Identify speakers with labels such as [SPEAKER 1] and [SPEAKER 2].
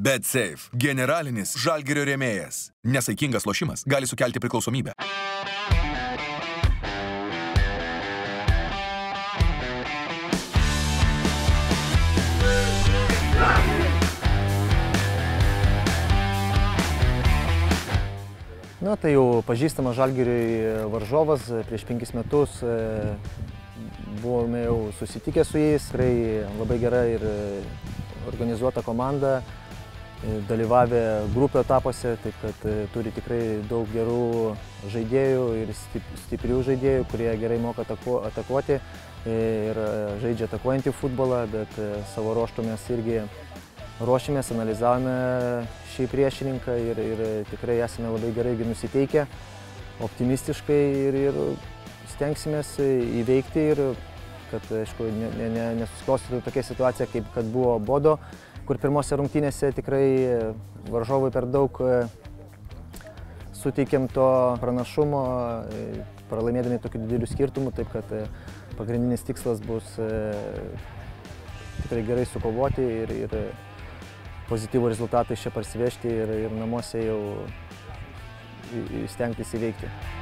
[SPEAKER 1] BetSafe – generalinis Žalgirio rėmėjas. Nesaikingas lošimas gali sukelti priklausomybę.
[SPEAKER 2] Na, tai jau pažįstamas Žalgiriui varžovas. Prieš 5 metus buvome jau susitikę su jais. Tikrai labai gera ir organizuota komanda, dalyvavę grupių etapuose, taip kad turi tikrai daug gerų žaidėjų ir stiprių žaidėjų, kurie gerai moka atakuoti ir žaidžia atakuojantį futbolą, bet savo ruožtu mes irgi ruošėmės, analizavome šį priešininką ir tikrai esame labai gerai nusiteikę, optimistiškai ir stengsimės įveikti ir kad, aišku, nesusiklostytų tokia situacija, kaip kad buvo Bodo, kur pirmose rungtynėse tikrai varžovui per daug suteikėm to pranašumo, pralaimėdami tokių didelių skirtumų, taip kad pagrindinis tikslas bus tikrai gerai sukovoti ir pozityvų rezultatą iš čia parsivežti ir namuose jau stengtis įveikti.